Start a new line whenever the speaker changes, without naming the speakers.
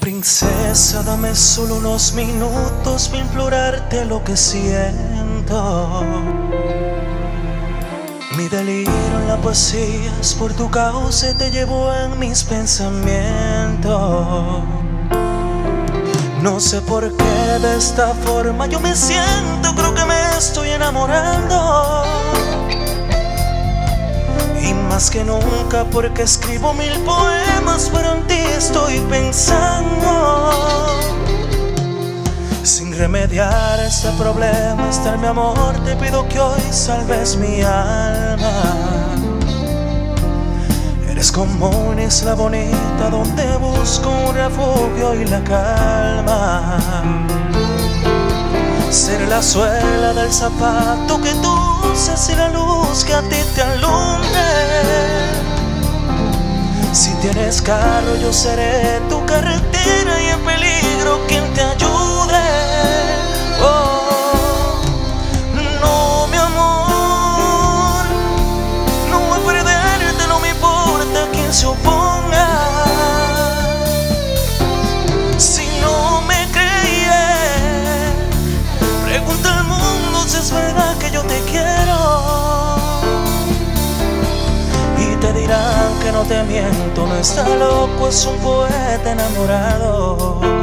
Princesa, dame solo unos minutos para implorarte lo que siento. Mi delirio en la poesía es por tu causa y te llevo en mis pensamientos. No sé por qué de esta forma yo me siento, creo que me estoy enamorando. Y más que nunca porque escribo 1000 poemas, pero en ti estoy pensando. Sin remediar este problema está mi amor, te pido que hoy salves mi alma. Eres como una isla bonita donde busco un refugio y la calma. Ser la suela del zapato que tú usas y la luz que a ti te alumbre. Si tienes carro yo seré tu carretera y en peligro quien te ayude. Oh, no mi amor, no voy a perderte, no me importa quien se oponga. Si no me crees, pregunta al mundo si es verdad que yo te quiero. Y te dirán que no te miento, no está loco, es un poeta enamorado.